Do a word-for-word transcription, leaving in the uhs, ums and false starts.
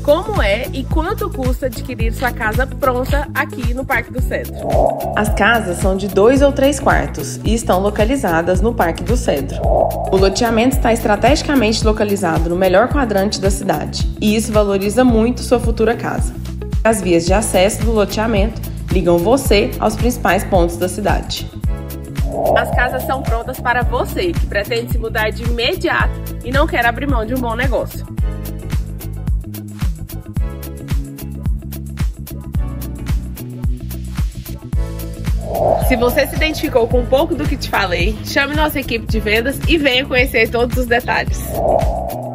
como é e quanto custa adquirir sua casa pronta aqui no Parque do Cedro. As casas são de dois ou três quartos e estão localizadas no Parque do Cedro. O loteamento está estrategicamente localizado no melhor quadrante da cidade e isso valoriza muito sua futura casa. As vias de acesso do loteamento ligam você aos principais pontos da cidade. As casas são prontas para você que pretende se mudar de imediato e não quer abrir mão de um bom negócio. Se você se identificou com um pouco do que te falei, chame nossa equipe de vendas e venha conhecer todos os detalhes.